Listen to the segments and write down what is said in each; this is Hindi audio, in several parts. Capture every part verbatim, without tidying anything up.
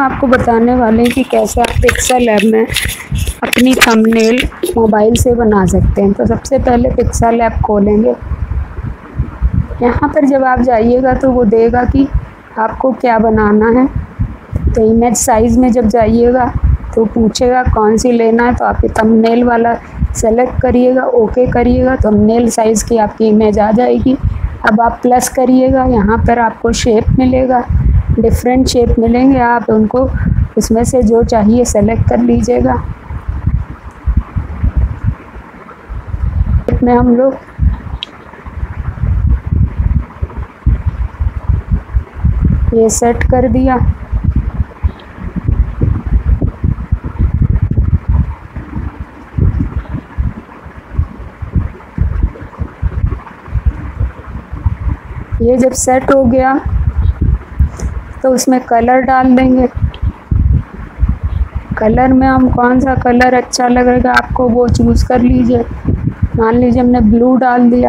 आपको बताने वाले हैं कि कैसे आप पिक्सेल लैब में अपनी थंबनेल मोबाइल से बना सकते हैं। तो सबसे पहले पिक्सेल लैब खोलेंगे। यहाँ पर जब आप जाइएगा तो वो देगा कि आपको क्या बनाना है। तो इमेज साइज़ में जब जाइएगा तो पूछेगा कौन सी लेना है, तो आप थंबनेल वाला सेलेक्ट करिएगा, ओके करिएगा, तो थंबनेल साइज़ की आपकी इमेज आ जाएगी। अब आप प्लस करिएगा, यहाँ पर आपको शेप मिलेगा, डिफरेंट शेप मिलेंगे, आप उनको उसमें से जो चाहिए सेलेक्ट कर लीजिएगा। में हम लोग ये सेट कर दिया। ये जब सेट हो गया तो उसमें कलर डाल देंगे। कलर में हम कौन सा कलर अच्छा लगेगा आपको वो चूज़ कर लीजिए। मान लीजिए हमने ब्लू डाल दिया,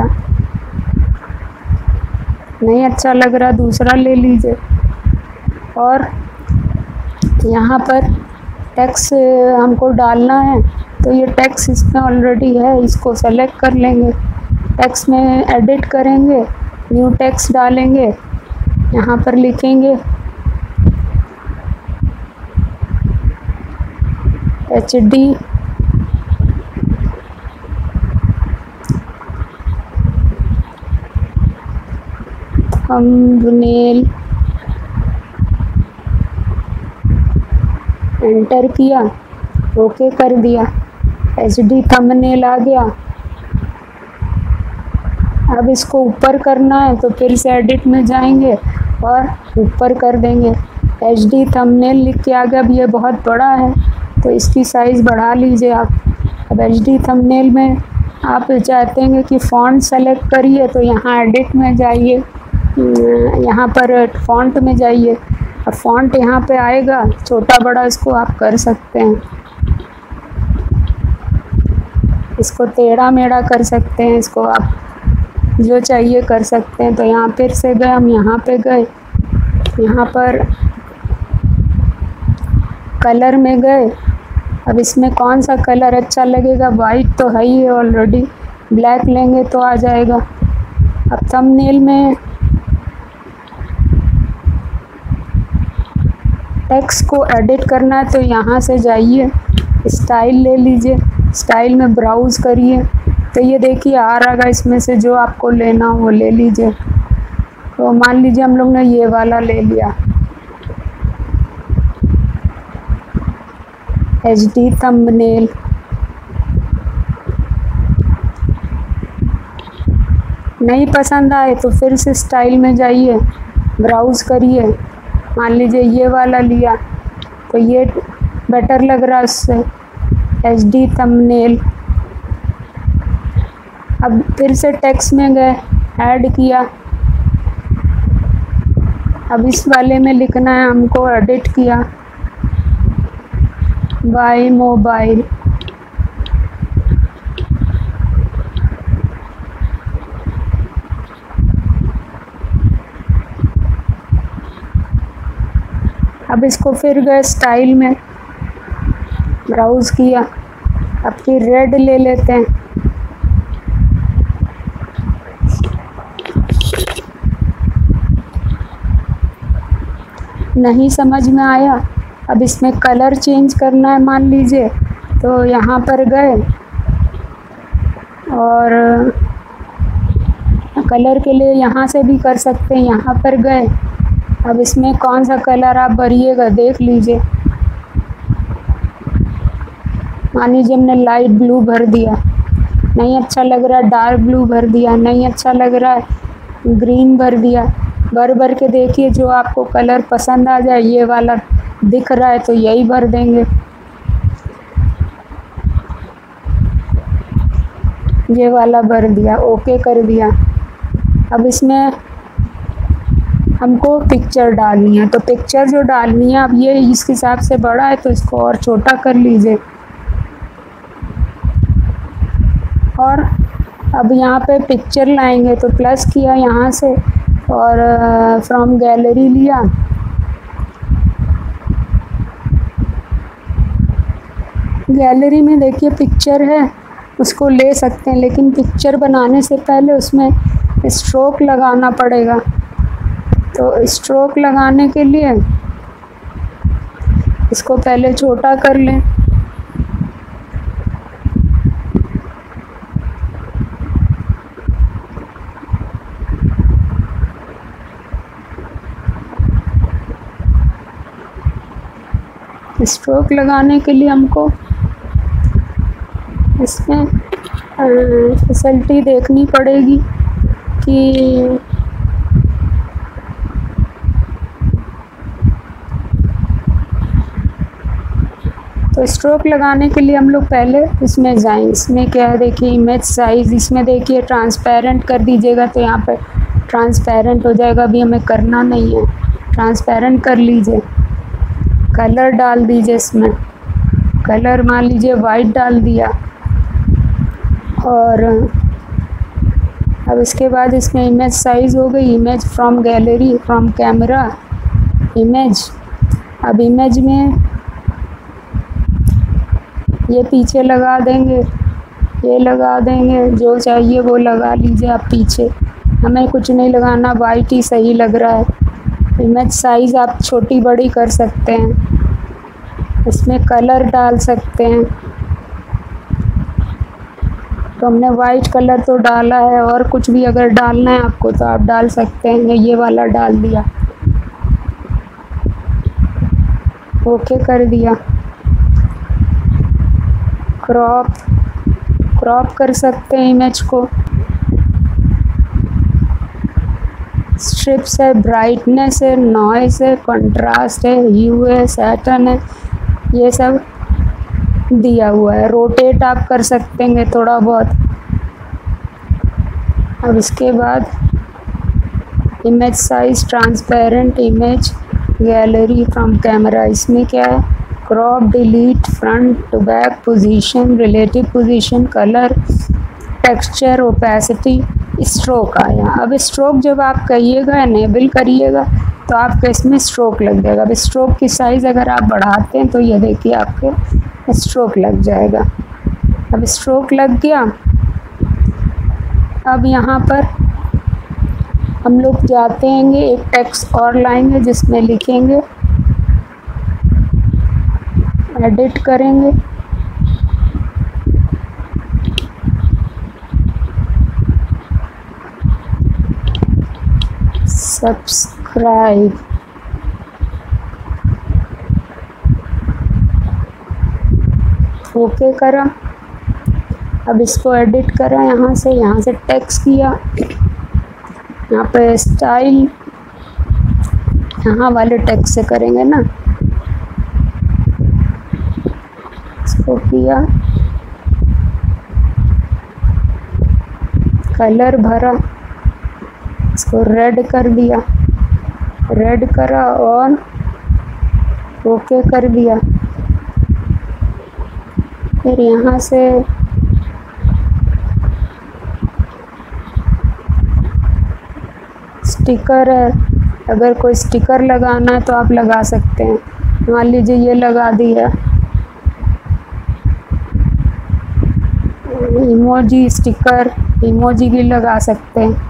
नहीं अच्छा लग रहा दूसरा ले लीजिए। और यहाँ पर टेक्स्ट हमको डालना है, तो ये टेक्स्ट इसमें ऑलरेडी है, इसको सेलेक्ट कर लेंगे। टेक्स्ट में एडिट करेंगे, न्यू टेक्स्ट डालेंगे, यहाँ पर लिखेंगे एच डी थंबनेल, एंटर किया, ओके कर दिया, एच डी थंबनेल आ गया। अब इसको ऊपर करना है तो फिर से एडिट में जाएंगे और ऊपर कर देंगे। एच डी थंबनेल लिख के आ गया। अब ये बहुत बड़ा है तो इसकी साइज़ बढ़ा लीजिए आप। अब एच डी थंबनेल में आप चाहते हैं कि फ़ॉन्ट सेलेक्ट करिए, तो यहाँ एडिट में जाइए, यहाँ पर फ़ॉन्ट में जाइए। अब फ़ॉन्ट यहाँ पे आएगा, छोटा बड़ा इसको आप कर सकते हैं, इसको टेढ़ा मेढ़ा कर सकते हैं, इसको आप जो चाहिए कर सकते हैं। तो यहाँ फिर से गए, हम यहाँ पे गए, यहाँ पर कलर में गए। अब इसमें कौन सा कलर अच्छा लगेगा, वाइट तो है ही ऑलरेडी, ब्लैक लेंगे तो आ जाएगा। अब थंबनेल में टेक्स्ट को एडिट करना है तो यहाँ से जाइए, स्टाइल ले लीजिए, स्टाइल में ब्राउज़ करिए, तो ये देखिए आ रहा, इसमें से जो आपको लेना हो वो ले लीजिए। तो मान लीजिए हम लोग ने ये वाला ले लिया, एच डी थंबनेल। नहीं पसंद आए तो फिर से स्टाइल में जाइए, ब्राउज़ करिए, मान लीजिए ये वाला लिया तो ये बेटर लग रहा है उससे, एच डी थंबनेल। अब फिर से टेक्स्ट में गए, ऐड किया। अब इस वाले में लिखना है हमको, एडिट किया, बाय मोबाइल। अब इसको फिर गए स्टाइल में, ब्राउज़ किया, अब फिर रेड ले लेते हैं। नहीं समझ में आया, अब इसमें कलर चेंज करना है मान लीजिए, तो यहाँ पर गए और कलर के लिए यहाँ से भी कर सकते हैं, यहाँ पर गए। अब इसमें कौन सा कलर आप भरिएगा देख लीजिए। मान लीजिए हमने लाइट ब्लू भर दिया, नहीं अच्छा लग रहा है, डार्क ब्लू भर दिया, नहीं अच्छा लग रहा है, ग्रीन भर दिया। भर भर के देखिए जो आपको कलर पसंद आ जाए, ये वाला दिख रहा है तो यही भर देंगे। ये वाला भर दिया, ओके कर दिया। अब इसमें हमको पिक्चर डालनी है, तो पिक्चर जो डालनी है, अब ये इस हिसाब से बड़ा है तो इसको और छोटा कर लीजिए। और अब यहाँ पे पिक्चर लाएंगे तो प्लस किया यहाँ से और फ्रॉम गैलरी लिया, गैलरी में देखिए पिक्चर है, उसको ले सकते हैं, लेकिन पिक्चर बनाने से पहले उसमें स्ट्रोक लगाना पड़ेगा। तो स्ट्रोक लगाने के लिए इसको पहले छोटा कर लें। स्ट्रोक लगाने के लिए हमको इसमें फैसिलिटी देखनी पड़ेगी कि तो स्ट्रोक लगाने के लिए हम लोग पहले इसमें जाएं। इसमें क्या है देखिए, इमेज साइज़, इसमें देखिए ट्रांसपेरेंट कर दीजिएगा तो यहाँ पे ट्रांसपेरेंट हो जाएगा। अभी हमें करना नहीं है, ट्रांसपेरेंट कर लीजिए। कलर डाल दीजिए, इसमें कलर मान लीजिए वाइट डाल दिया। और अब इसके बाद इसमें इमेज साइज़ हो गई, image from gallery, from camera image. अब इमेज में ये पीछे लगा देंगे, ये लगा देंगे, जो चाहिए वो लगा लीजिए आप पीछे, हमें कुछ नहीं लगाना, वाइट ही सही लग रहा है। इमेज साइज़ आप छोटी बड़ी कर सकते हैं, इसमें कलर डाल सकते हैं। तो हमने वाइट कलर तो डाला है, और कुछ भी अगर डालना है आपको तो आप डाल सकते हैं। ये वाला डाल दिया, ओके कर दिया। क्रॉप क्रॉप कर सकते हैं इमेज को। स्ट्रिप्स है, ब्राइटनेस है, नॉइस है, कंट्रास्ट है, ह्यू है, सैटर्न है, ये सब दिया हुआ है। रोटेट आप कर सकते हैं थोड़ा बहुत। अब इसके बाद image size, transparent image, gallery from camera, इसमें क्या है, crop, delete, front to back, position, relative position, colour, texture, opacity, stroke आया। अब स्ट्रोक जब आप कहिएगा, एनेबल करिएगा, तो आपका इसमें स्ट्रोक लग जाएगा। अब स्ट्रोक की साइज़ अगर आप बढ़ाते हैं तो ये देखिए आपके स्ट्रोक लग जाएगा। अब स्ट्रोक लग गया। अब यहाँ पर हम लोग जाते हैं, एक टेक्स्ट और लाएंगे जिसमें लिखेंगे, एडिट करेंगे, सब्सक्राइब, ओके करा। अब इसको एडिट करा, यहाँ से यहाँ से टेक्स्ट किया, यहाँ पे स्टाइल, यहाँ वाले टेक्स्ट से करेंगे ना, इसको किया, कलर भरा, इसको रेड कर दिया, रेड करा और ओके कर दिया। फिर यहाँ से स्टिकर है, अगर कोई स्टिकर लगाना है तो आप लगा सकते हैं। मान लीजिए ये लगा दिया, इमोजी स्टिकर, इमोजी भी लगा सकते हैं।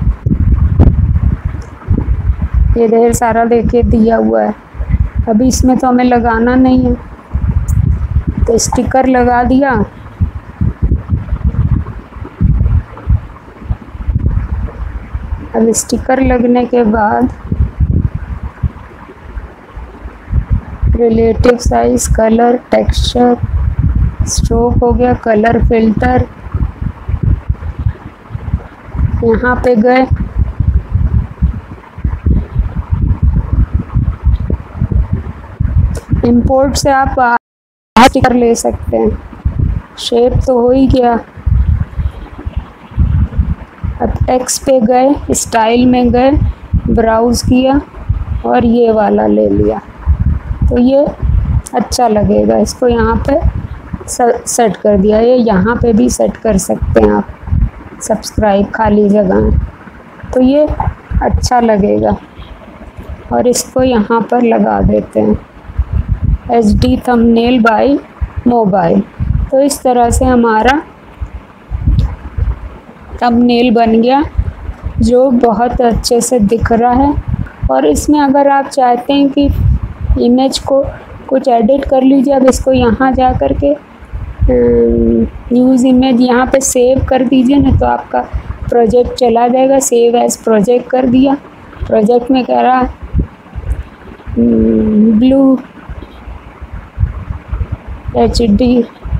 ये ढेर सारा देखिए दिया हुआ है। अभी इसमें तो हमें लगाना नहीं है, तो स्टिकर लगा दिया। अब स्टिकर लगने के बाद relative size, colour, texture, stroke हो गया, कलर फिल्टर, यहाँ पे गए, इंपोर्ट से आप स्टिकर ले सकते हैं। शेप तो हो ही गया। अब टेक्स्ट पे गए, स्टाइल में गए, ब्राउज़ किया और ये वाला ले लिया, तो ये अच्छा लगेगा। इसको यहाँ पे सेट कर दिया। ये यहाँ पे भी सेट कर सकते हैं आप, सब्सक्राइब खाली जगह है, तो ये अच्छा लगेगा। और इसको यहाँ पर लगा देते हैं, H D thumbnail by mobile. तो इस तरह से हमारा थंबनेल बन गया जो बहुत अच्छे से दिख रहा है। और इसमें अगर आप चाहते हैं कि इमेज को कुछ एडिट कर लीजिए, अब इसको यहाँ जा कर के यूज़ इमेज यहाँ पे सेव कर दीजिए ना, तो आपका प्रोजेक्ट चला जाएगा। सेव एज प्रोजेक्ट कर दिया, प्रोजेक्ट में कह रहा ब्लू एच डी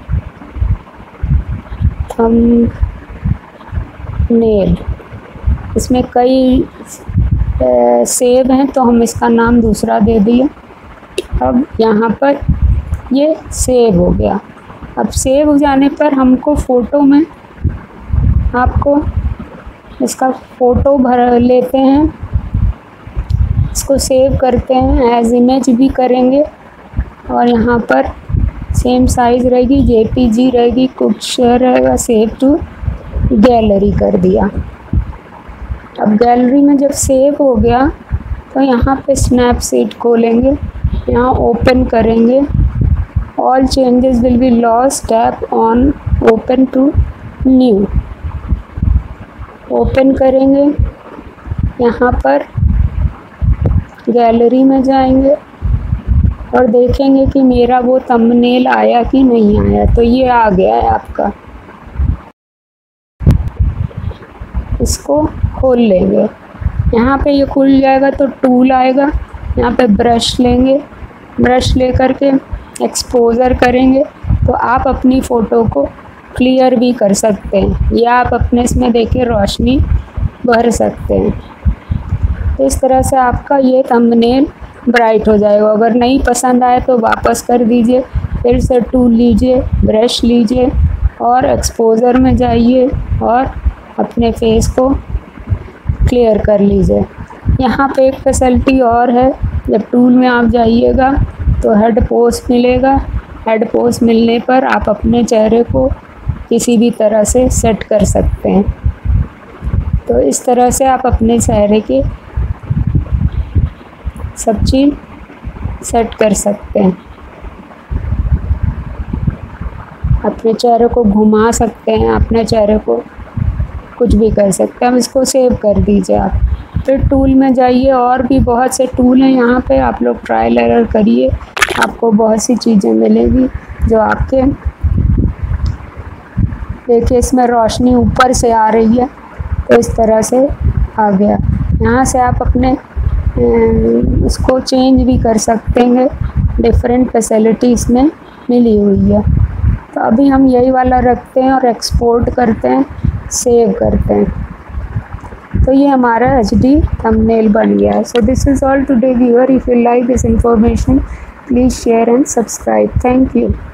थंबनेल, इसमें कई ए, सेव हैं तो हम इसका नाम दूसरा दे दिए। अब यहाँ पर ये सेव हो गया। अब सेव हो जाने पर हमको फ़ोटो में आपको इसका फ़ोटो भर लेते हैं, इसको सेव करते हैं, एज इमेज भी करेंगे और यहाँ पर सेम साइज़ रहेगी, जेपीजी रहेगी, कुछ रहेगा, सेव टू गैलरी कर दिया। अब गैलरी में जब सेव हो गया तो यहाँ पे स्नैपसीड खोलेंगे, यहाँ ओपन करेंगे, all changes will be lost, tap on open to new, open करेंगे। यहाँ पर गैलरी में जाएंगे और देखेंगे कि मेरा वो थंबनेल आया कि नहीं आया। तो ये आ गया है आपका, इसको खोल लेंगे। यहाँ पे ये खुल जाएगा तो टूल आएगा, यहाँ पे ब्रश लेंगे, ब्रश लेकर के एक्सपोज़र करेंगे तो आप अपनी फ़ोटो को क्लियर भी कर सकते हैं या आप अपने इसमें देखिए रोशनी भर सकते हैं। तो इस तरह से आपका ये थंबनेल ब्राइट हो जाएगा। अगर नहीं पसंद आए तो वापस कर दीजिए, फिर से टूल लीजिए, ब्रश लीजिए और एक्सपोज़र में जाइए और अपने फेस को क्लियर कर लीजिए। यहाँ पे एक फैसिलिटी और है, जब टूल में आप जाइएगा तो हेड पोज मिलेगा। हेड पोज मिलने पर आप अपने चेहरे को किसी भी तरह से सेट कर सकते हैं। तो इस तरह से आप अपने चेहरे के सब चीज़ सेट कर सकते हैं, अपने चेहरे को घुमा सकते हैं, अपने चेहरे को कुछ भी कर सकते हैं। हम इसको सेव कर दीजिए आप, फिर टूल में जाइए, और भी बहुत से टूल हैं यहाँ पे, आप लोग ट्रायल एरर करिए, आपको बहुत सी चीज़ें मिलेगी जो आपके देखिए इसमें रोशनी ऊपर से आ रही है तो इस तरह से आ गया। यहाँ से आप अपने इसको चेंज भी कर सकते हैं, डिफरेंट फैसिलिटी इसमें मिली हुई है। तो अभी हम यही वाला रखते हैं और एक्सपोर्ट करते हैं, सेव करते हैं। तो ये हमारा एच डी थंबनेल बन गया है। So this is all today viewer. If you like this information please share and subscribe. Thank you.